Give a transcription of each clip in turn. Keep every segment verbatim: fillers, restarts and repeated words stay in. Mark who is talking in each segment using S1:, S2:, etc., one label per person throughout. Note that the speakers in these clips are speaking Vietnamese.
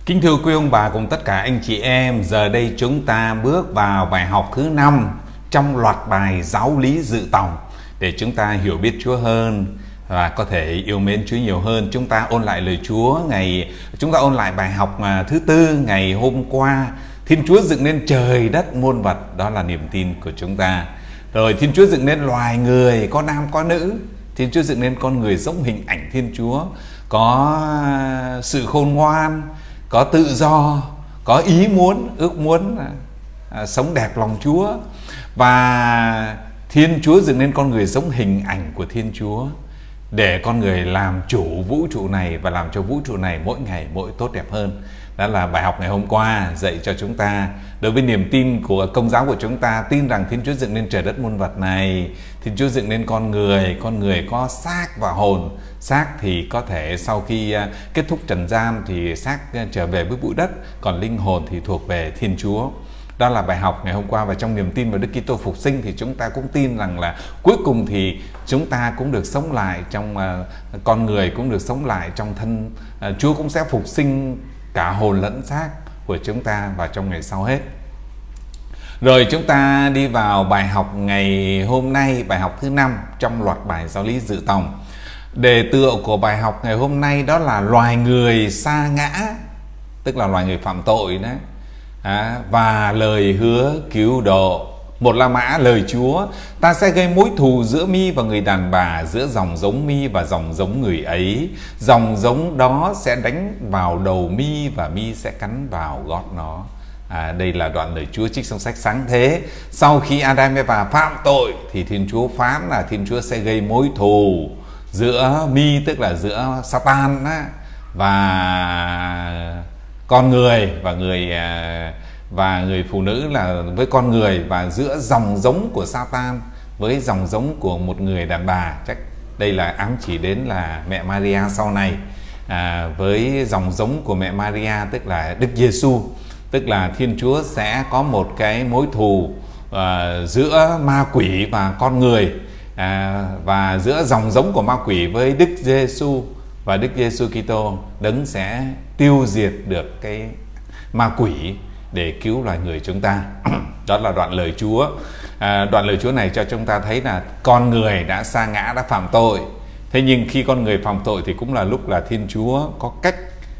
S1: Kính thưa quý ông bà cùng tất cả anh chị em, giờ đây chúng ta bước vào bài học thứ năm trong loạt bài giáo lý dự tòng để chúng ta hiểu biết Chúa hơn và có thể yêu mến Chúa nhiều hơn. Chúng ta ôn lại lời Chúa ngày chúng ta ôn lại bài học thứ tư ngày hôm qua. Thiên Chúa dựng nên trời đất muôn vật, đó là niềm tin của chúng ta. Rồi Thiên Chúa dựng nên loài người có nam có nữ. Thiên Chúa dựng nên con người giống hình ảnh Thiên Chúa, có sự khôn ngoan, có tự do, có ý muốn, ước muốn à, sống đẹp lòng Chúa. Và Thiên Chúa dựng nên con người giống hình ảnh của Thiên Chúa để con người làm chủ vũ trụ này và làm cho vũ trụ này mỗi ngày mỗi tốt đẹp hơn. Đó là bài học ngày hôm qua dạy cho chúng ta. Đối với niềm tin của Công giáo của chúng ta, tin rằng Thiên Chúa dựng nên trời đất muôn vật này, Thiên Chúa dựng nên con người, con người có xác và hồn. Xác thì có thể sau khi kết thúc trần gian thì xác trở về với bụi đất, còn linh hồn thì thuộc về Thiên Chúa. Đó là bài học ngày hôm qua. Và trong niềm tin vào Đức Kitô phục sinh thì chúng ta cũng tin rằng là cuối cùng thì chúng ta cũng được sống lại trong uh, con người cũng được sống lại trong thân uh, Chúa cũng sẽ phục sinh cả hồn lẫn xác của chúng ta vào trong ngày sau hết. Rồi chúng ta đi vào bài học ngày hôm nay, bài học thứ năm trong loạt bài giáo lý dự tòng. Đề tựa của bài học ngày hôm nay đó là loài người sa ngã, tức là loài người phạm tội đấy. À, và lời hứa cứu độ. Một La Mã lời Chúa: ta sẽ gây mối thù giữa mi và người đàn bà, giữa dòng giống mi và dòng giống người ấy. Dòng giống đó sẽ đánh vào đầu mi và mi sẽ cắn vào gót nó. À, đây là đoạn lời Chúa trích trong sách Sáng Thế. Sau khi Adam và phạm tội thì Thiên Chúa phán là Thiên Chúa sẽ gây mối thù giữa mi, tức là giữa Satan á, và con người và người và người phụ nữ là với con người, và giữa dòng giống của Satan với dòng giống của một người đàn bà. Chắc đây là ám chỉ đến là mẹ Maria sau này, à, với dòng giống của mẹ Maria tức là Đức Giêsu, tức là Thiên Chúa sẽ có một cái mối thù à, giữa ma quỷ và con người, à, và giữa dòng giống của ma quỷ với Đức Giêsu, và Đức Giêsu Kitô đấng sẽ tiêu diệt được cái ma quỷ để cứu loài người chúng ta. Đó là đoạn lời Chúa. À, đoạn lời Chúa này cho chúng ta thấy là con người đã sa ngã, đã phạm tội. Thế nhưng khi con người phạm tội thì cũng là lúc là Thiên Chúa có cách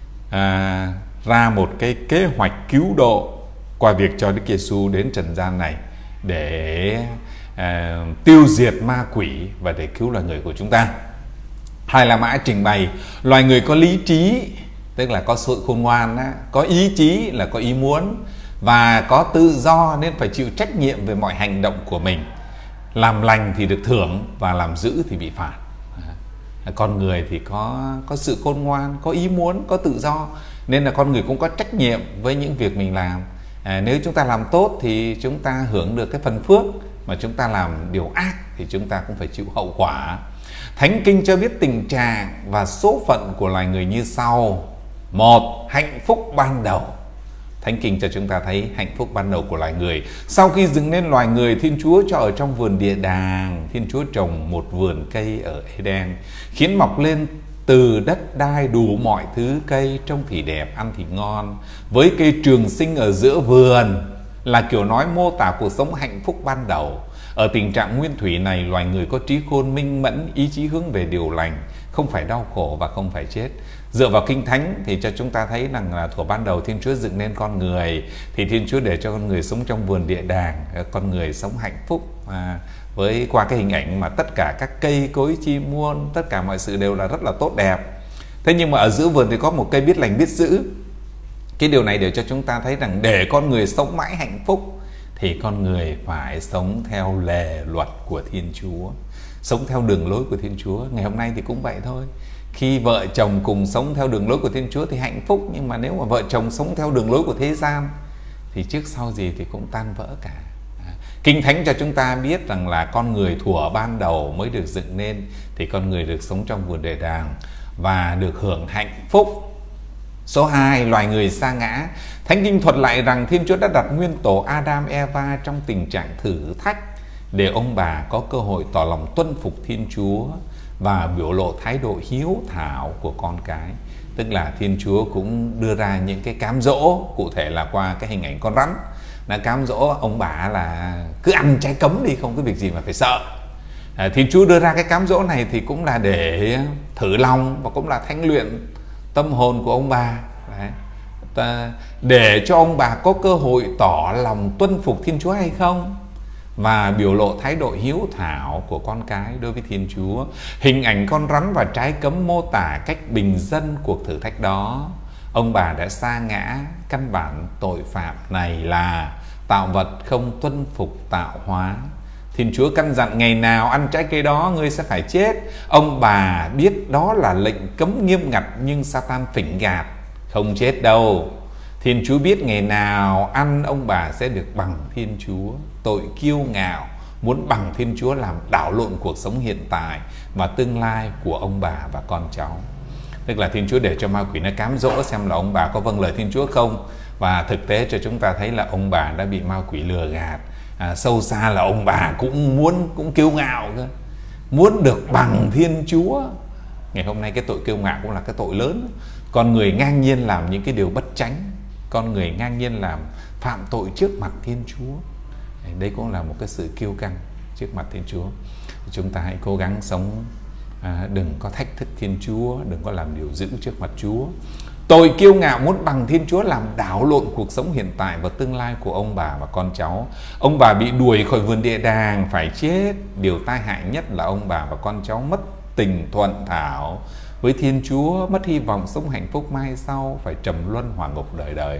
S1: à, ra một cái kế hoạch cứu độ qua việc cho Đức Giêsu đến trần gian này để à, tiêu diệt ma quỷ và để cứu loài người của chúng ta. Hai La Mã trình bày loài người có lý trí, tức là có sự khôn ngoan, có ý chí là có ý muốn, và có tự do nên phải chịu trách nhiệm về mọi hành động của mình. Làm lành thì được thưởng và làm dữ thì bị phạt. Con người thì có có sự khôn ngoan, có ý muốn, có tự do, nên là con người cũng có trách nhiệm với những việc mình làm. À, nếu chúng ta làm tốt thì chúng ta hưởng được cái phần phước, mà chúng ta làm điều ác thì chúng ta cũng phải chịu hậu quả. Thánh Kinh cho biết tình trạng và số phận của loài người như sau. Một, hạnh phúc ban đầu. Thánh Kinh cho chúng ta thấy hạnh phúc ban đầu của loài người. Sau khi dựng nên loài người, Thiên Chúa cho ở trong vườn địa đàng. Thiên Chúa trồng một vườn cây ở Eden, khiến mọc lên từ đất đai đủ mọi thứ cây, trông thì đẹp, ăn thì ngon. Với cây trường sinh ở giữa vườn là kiểu nói mô tả cuộc sống hạnh phúc ban đầu. Ở tình trạng nguyên thủy này, loài người có trí khôn minh mẫn, ý chí hướng về điều lành, không phải đau khổ và không phải chết. Dựa vào Kinh Thánh thì cho chúng ta thấy rằng là thuở ban đầu Thiên Chúa dựng nên con người thì Thiên Chúa để cho con người sống trong vườn địa đàng, con người sống hạnh phúc à, với qua cái hình ảnh mà tất cả các cây cối chim muôn, tất cả mọi sự đều là rất là tốt đẹp. Thế nhưng mà ở giữa vườn thì có một cây biết lành biết dữ. Cái điều này để cho chúng ta thấy rằng để con người sống mãi hạnh phúc thì con người phải sống theo lề luật của Thiên Chúa, sống theo đường lối của Thiên Chúa. Ngày hôm nay thì cũng vậy thôi. Khi vợ chồng cùng sống theo đường lối của Thiên Chúa thì hạnh phúc. Nhưng mà nếu mà vợ chồng sống theo đường lối của thế gian thì trước sau gì thì cũng tan vỡ cả. Kinh Thánh cho chúng ta biết rằng là con người thuở ban đầu mới được dựng nên thì con người được sống trong vườn địa đàng và được hưởng hạnh phúc. Số hai, loài người sa ngã. Thánh Kinh thuật lại rằng Thiên Chúa đã đặt nguyên tổ Adam Eva trong tình trạng thử thách để ông bà có cơ hội tỏ lòng tuân phục Thiên Chúa và biểu lộ thái độ hiếu thảo của con cái. Tức là Thiên Chúa cũng đưa ra những cái cám dỗ, cụ thể là qua cái hình ảnh con rắn. Nó cám dỗ ông bà là cứ ăn trái cấm đi, không có việc gì mà phải sợ. à, Thiên Chúa đưa ra cái cám dỗ này thì cũng là để thử lòng và cũng là thánh luyện tâm hồn của ông bà. Đấy. Ta, để cho ông bà có cơ hội tỏ lòng tuân phục Thiên Chúa hay không, và biểu lộ thái độ hiếu thảo của con cái đối với Thiên Chúa. Hình ảnh con rắn và trái cấm mô tả cách bình dân cuộc thử thách đó. Ông bà đã sa ngã căn bản tội phạm này là tạo vật không tuân phục tạo hóa. Thiên Chúa căn dặn ngày nào ăn trái cây đó ngươi sẽ phải chết. Ông bà biết đó là lệnh cấm nghiêm ngặt, nhưng Satan phỉnh gạt: không chết đâu. Thiên Chúa biết ngày nào ăn ông bà sẽ được bằng Thiên Chúa. Tội kiêu ngạo muốn bằng Thiên Chúa làm đảo lộn cuộc sống hiện tại và tương lai của ông bà và con cháu. Tức là Thiên Chúa để cho ma quỷ nó cám dỗ xem là ông bà có vâng lời Thiên Chúa không. Và thực tế cho chúng ta thấy là ông bà đã bị ma quỷ lừa gạt. à, Sâu xa là ông bà cũng muốn, cũng kiêu ngạo cơ, muốn được bằng Thiên Chúa. Ngày hôm nay cái tội kiêu ngạo cũng là cái tội lớn. Con người ngang nhiên làm những cái điều bất chánh, con người ngang nhiên làm phạm tội trước mặt Thiên Chúa. Đây cũng là một cái sự kiêu căng trước mặt Thiên Chúa. Chúng ta hãy cố gắng sống, à, đừng có thách thức Thiên Chúa, đừng có làm điều dữ trước mặt Chúa. Tội kiêu ngạo muốn bằng Thiên Chúa làm đảo lộn cuộc sống hiện tại và tương lai của ông bà và con cháu. Ông bà bị đuổi khỏi vườn địa đàng phải chết. Điều tai hại nhất là ông bà và con cháu mất tình thuận thảo với Thiên Chúa, mất hy vọng sống hạnh phúc mai sau, phải trầm luân hỏa ngục đời đời.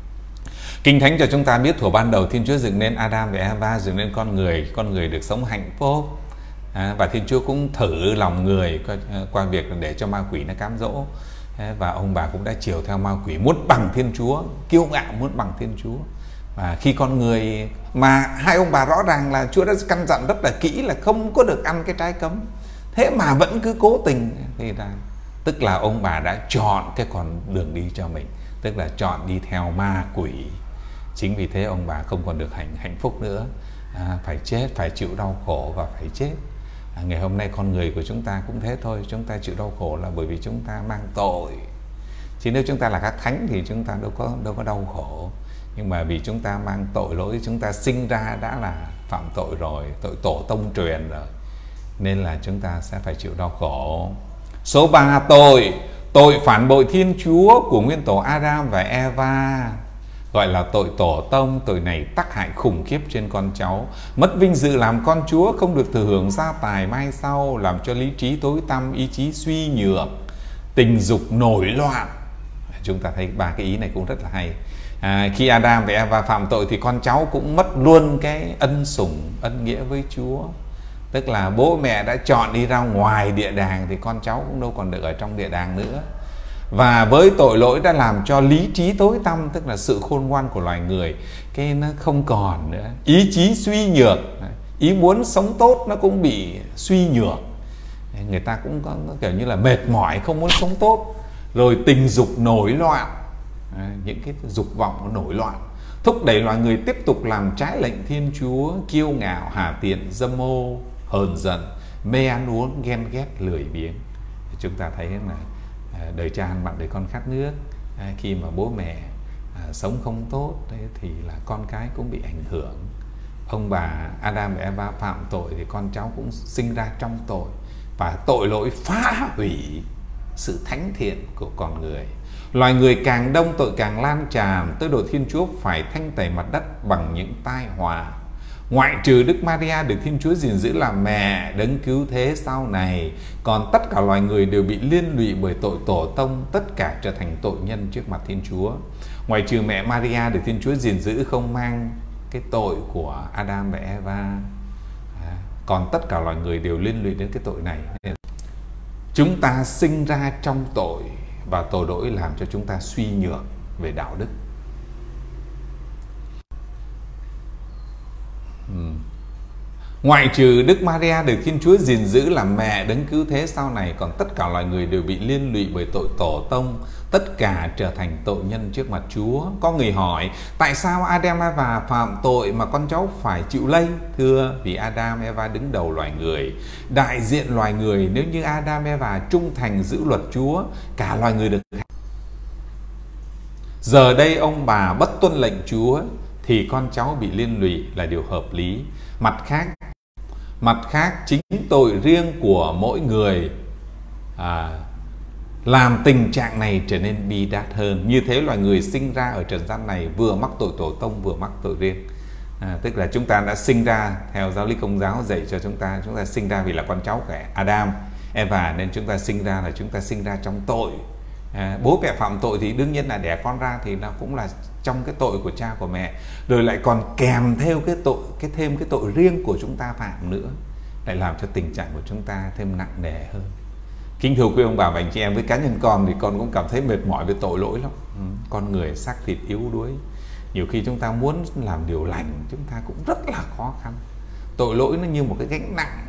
S1: Kinh Thánh cho chúng ta biết thuở ban đầu Thiên Chúa dựng nên Adam và Eva, dựng nên con người, con người được sống hạnh phúc. À, và Thiên Chúa cũng thử lòng người qua, qua việc để cho ma quỷ nó cám dỗ. À, và ông bà cũng đã chiều theo ma quỷ, muốn bằng Thiên Chúa, kiêu ngạo muốn bằng Thiên Chúa. Và khi con người, mà hai ông bà rõ ràng là Chúa đã căn dặn rất là kỹ là không có được ăn cái trái cấm, thế mà vẫn cứ cố tình, thì là tức là ông bà đã chọn cái con đường đi cho mình, tức là chọn đi theo ma quỷ. Chính vì thế ông bà không còn được hạnh hạnh phúc nữa, à, phải chết, phải chịu đau khổ và phải chết. à, Ngày hôm nay con người của chúng ta cũng thế thôi. Chúng ta chịu đau khổ là bởi vì chúng ta mang tội. Chứ nếu chúng ta là các thánh thì chúng ta đâu có đâu có đau khổ. Nhưng mà vì chúng ta mang tội lỗi, chúng ta sinh ra đã là phạm tội rồi, tội tổ tông truyền rồi, nên là chúng ta sẽ phải chịu đau khổ. Số ba, tội Tội phản bội Thiên Chúa của nguyên tổ Adam và Eva, gọi là tội tổ tông. Tội này tác hại khủng khiếp trên con cháu, mất vinh dự làm con Chúa, không được thừa hưởng gia tài mai sau, làm cho lý trí tối tăm, ý chí suy nhược, tình dục nổi loạn. Chúng ta thấy ba cái ý này cũng rất là hay. à, Khi Adam và Eva phạm tội thì con cháu cũng mất luôn cái ân sủng, ân nghĩa với Chúa. Tức là bố mẹ đã chọn đi ra ngoài địa đàng thì con cháu cũng đâu còn được ở trong địa đàng nữa. Và với tội lỗi đã làm cho lý trí tối tăm, tức là sự khôn ngoan của loài người, cái nó không còn nữa. Ý chí suy nhược, ý muốn sống tốt nó cũng bị suy nhược. Người ta cũng có, có kiểu như là mệt mỏi, không muốn sống tốt. Rồi tình dục nổi loạn, những cái dục vọng nó nổi loạn, thúc đẩy loài người tiếp tục làm trái lệnh Thiên Chúa, kiêu ngạo, hà tiện, dâm ô, hờn giận, mê ăn uống, ghen ghét, lười biếng. Chúng ta thấy là đời cha ăn mặn đời con khát nước. Khi mà bố mẹ à, sống không tốt thì là con cái cũng bị ảnh hưởng. Ông bà Adam và Eva phạm tội thì con cháu cũng sinh ra trong tội, và tội lỗi phá hủy sự thánh thiện của con người. Loài người càng đông, tội càng lan tràn, tới độ Thiên Chúa phải thanh tẩy mặt đất bằng những tai họa. Ngoại trừ Đức Maria được Thiên Chúa gìn giữ làm mẹ đấng cứu thế sau này, còn tất cả loài người đều bị liên lụy bởi tội tổ tông, tất cả trở thành tội nhân trước mặt Thiên Chúa. Ngoại trừ mẹ Maria được Thiên Chúa gìn giữ không mang cái tội của Adam và Eva, à, còn tất cả loài người đều liên lụy đến cái tội này. Chúng ta sinh ra trong tội, và tội lỗi làm cho chúng ta suy nhược về đạo đức. Hmm. Ngoại trừ Đức Maria được Thiên Chúa gìn giữ làm mẹ đấng cứu thế sau này, còn tất cả loài người đều bị liên lụy bởi tội tổ tông, tất cả trở thành tội nhân trước mặt Chúa. Có người hỏi, tại sao Adam Eva phạm tội mà con cháu phải chịu lây? Thưa, vì Adam Eva đứng đầu loài người, đại diện loài người. Nếu như Adam Eva trung thành giữ luật Chúa, cả loài người được Giờ đây ông bà bất tuân lệnh Chúa thì con cháu bị liên lụy là điều hợp lý. Mặt khác, mặt khác chính tội riêng của mỗi người à, làm tình trạng này trở nên bi đát hơn. Như thế loài người sinh ra ở trần gian này vừa mắc tội tổ tông vừa mắc tội riêng. À, tức là chúng ta đã sinh ra theo giáo lý Công giáo dạy cho chúng ta, chúng ta sinh ra vì là con cháu của Adam, Eva, nên chúng ta sinh ra là chúng ta sinh ra trong tội. À, bố mẹ phạm tội thì đương nhiên là đẻ con ra thì nó cũng là trong cái tội của cha của mẹ, rồi lại còn kèm theo cái tội cái thêm cái tội riêng của chúng ta phạm nữa, lại làm cho tình trạng của chúng ta thêm nặng nề hơn. Kính thưa quý ông bà và anh chị em, với cá nhân con thì con cũng cảm thấy mệt mỏi với tội lỗi lắm. Ừ, con người xác thịt yếu đuối, nhiều khi chúng ta muốn làm điều lành chúng ta cũng rất là khó khăn. Tội lỗi nó như một cái gánh nặng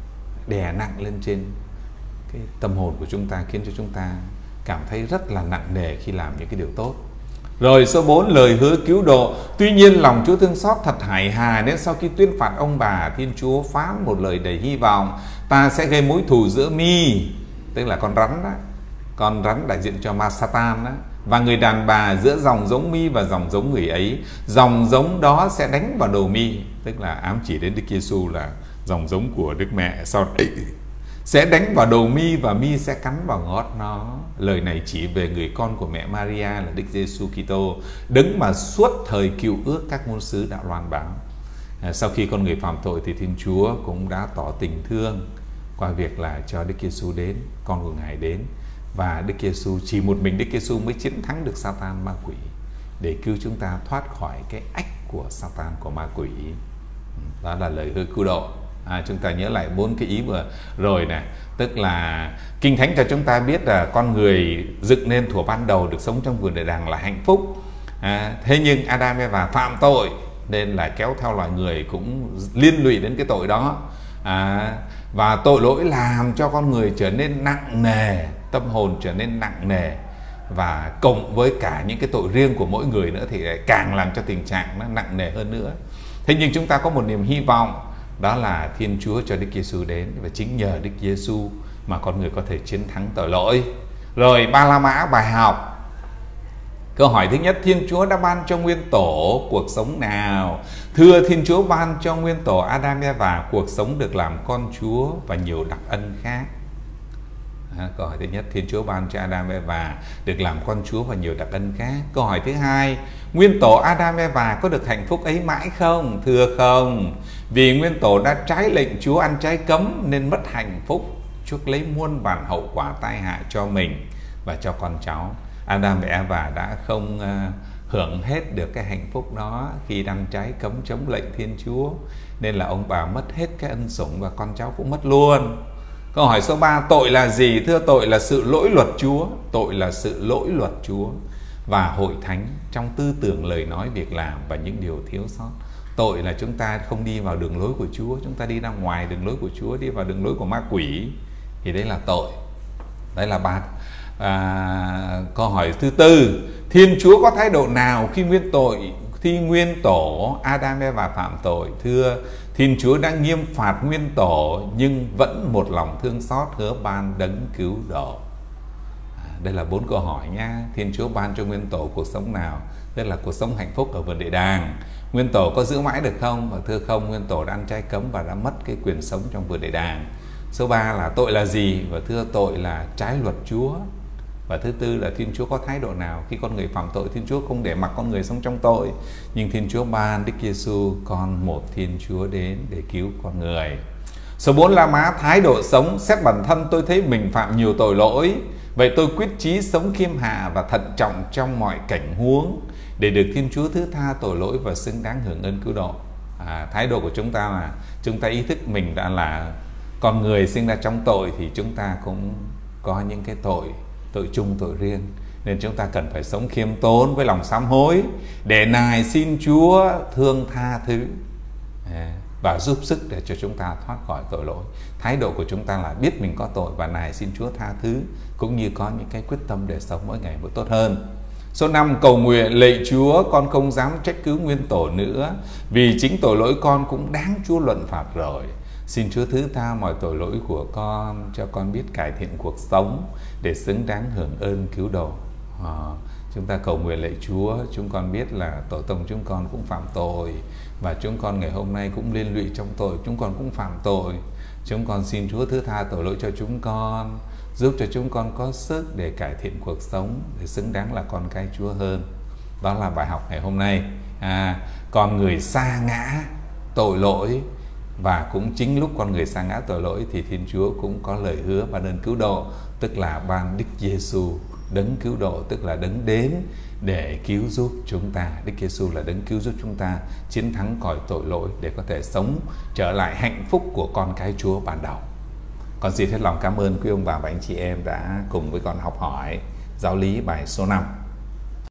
S1: đè nặng lên trên cái tâm hồn của chúng ta, khiến cho chúng ta cảm thấy rất là nặng nề khi làm những cái điều tốt. Rồi số bốn, lời hứa cứu độ. Tuy nhiên lòng Chúa thương xót thật hải hà, nên sau khi tuyên phạt ông bà, Thiên Chúa phán một lời đầy hy vọng: ta sẽ gây mối thù giữa Mi, tức là con rắn đó, con rắn đại diện cho ma Satan đó, và người đàn bà, giữa dòng giống Mi và dòng giống người ấy. Dòng giống đó sẽ đánh vào đầu Mi, tức là ám chỉ đến Đức Giêsu là dòng giống của Đức Mẹ. Sau đấy sẽ đánh vào đầu Mi và Mi sẽ cắn vào gót nó. Lời này chỉ về người con của mẹ Maria là Đức Giêsu Kitô, đấng mà suốt thời cựu ước các ngôn sứ đã loan báo. À, sau khi con người phạm tội thì Thiên Chúa cũng đã tỏ tình thương qua việc là cho Đức Giêsu đến, con của Ngài đến, và Đức Giêsu, chỉ một mình Đức Giêsu mới chiến thắng được Satan, ma quỷ, để cứu chúng ta thoát khỏi cái ách của Satan, của ma quỷ. Đó là lời hứa cứu độ. À, chúng ta nhớ lại bốn cái ý vừa rồi này, tức là Kinh Thánh cho chúng ta biết là con người dựng nên thuở ban đầu được sống trong vườn địa đàng là hạnh phúc. À, thế nhưng Adam và phạm tội nên là kéo theo loài người cũng liên lụy đến cái tội đó. À, và tội lỗi làm cho con người trở nên nặng nề, tâm hồn trở nên nặng nề, và cộng với cả những cái tội riêng của mỗi người nữa thì càng làm cho tình trạng nó nặng nề hơn nữa. Thế nhưng chúng ta có một niềm hy vọng, đó là Thiên Chúa cho Đức Giêsu đến, và chính nhờ Đức Giêsu mà con người có thể chiến thắng tội lỗi. Rồi Ba La Mã bài học. Câu hỏi thứ nhất, Thiên Chúa đã ban cho nguyên tổ cuộc sống nào? Thưa, Thiên Chúa ban cho nguyên tổ Adam và cuộc sống được làm con Chúa và nhiều đặc ân khác. À, câu hỏi thứ nhất, Thiên Chúa ban cho Adam và được làm con Chúa và nhiều đặc ân khác. Câu hỏi thứ hai, nguyên tổ Adam và có được hạnh phúc ấy mãi không? Thưa không, vì nguyên tổ đã trái lệnh Chúa ăn trái cấm nên mất hạnh phúc, chuốc lấy muôn vàn hậu quả tai hại cho mình và cho con cháu. Adam và Eva đã không uh, hưởng hết được cái hạnh phúc đó khi ăn trái cấm chống lệnh Thiên Chúa, nên là ông bà mất hết cái ân sủng và con cháu cũng mất luôn. Câu hỏi số ba, tội là gì? Thưa, tội là sự lỗi luật Chúa. Tội là sự lỗi luật Chúa và hội thánh trong tư tưởng, lời nói, việc làm và những điều thiếu sót. Tội là chúng ta không đi vào đường lối của Chúa, chúng ta đi ra ngoài đường lối của Chúa, đi vào đường lối của ma quỷ, thì đấy là tội. Đấy là ba. À, câu hỏi thứ tư, Thiên Chúa có thái độ nào khi nguyên tội khi nguyên tổ Adam và phạm tội? Thưa, Thiên Chúa đã nghiêm phạt nguyên tổ nhưng vẫn một lòng thương xót hứa ban đấng cứu độ. À, đây là bốn câu hỏi nha. Thiên Chúa ban cho nguyên tổ cuộc sống nào? Tức là cuộc sống hạnh phúc ở vườn địa đàng. Nguyên tổ có giữ mãi được không? Và thưa không, nguyên tổ đã ăn trái cấm và đã mất cái quyền sống trong vườn địa đàng. Số ba là tội là gì? Và thưa, tội là trái luật Chúa. Và thứ tư là Thiên Chúa có thái độ nào khi con người phạm tội? Thiên Chúa không để mặc con người sống trong tội, nhưng Thiên Chúa ban Đức Giêsu, con một Thiên Chúa đến để cứu con người. Số bốn, La Mã thái độ sống. Xét bản thân tôi thấy mình phạm nhiều tội lỗi, vậy tôi quyết chí sống khiêm hạ và thận trọng trong mọi cảnh huống để được Thiên Chúa thứ tha tội lỗi và xứng đáng hưởng ơn cứu độ. À, thái độ của chúng ta là chúng ta ý thức mình đã là con người sinh ra trong tội, thì chúng ta cũng có những cái tội tội chung, tội riêng, nên chúng ta cần phải sống khiêm tốn với lòng sám hối để nài xin Chúa thương tha thứ và giúp sức để cho chúng ta thoát khỏi tội lỗi. Thái độ của chúng ta là biết mình có tội và nài xin Chúa tha thứ, cũng như có những cái quyết tâm để sống mỗi ngày một tốt hơn. Số năm, cầu nguyện. Lạy Chúa, con không dám trách cứ nguyên tổ nữa, vì chính tội lỗi con cũng đáng Chúa luận phạt rồi. Xin Chúa thứ tha mọi tội lỗi của con, cho con biết cải thiện cuộc sống để xứng đáng hưởng ơn cứu độ. À, Chúng ta cầu nguyện lạy Chúa, chúng con biết là tổ tông chúng con cũng phạm tội, và chúng con ngày hôm nay cũng liên lụy trong tội, chúng con cũng phạm tội. Chúng con xin Chúa thứ tha tội lỗi cho chúng con, giúp cho chúng con có sức để cải thiện cuộc sống, để xứng đáng là con cái Chúa hơn. Đó là bài học ngày hôm nay. À, con người sa ngã tội lỗi, và cũng chính lúc con người sa ngã tội lỗi thì Thiên Chúa cũng có lời hứa ban ơn cứu độ, tức là ban Đức Giêsu, đấng cứu độ, tức là đấng đến để cứu giúp chúng ta. Đức Giêsu là đấng cứu giúp chúng ta chiến thắng cõi tội lỗi để có thể sống trở lại hạnh phúc của con cái Chúa ban đầu. Con xin hết lòng cảm ơn quý ông bà và anh chị em đã cùng với con học hỏi giáo lý bài số năm.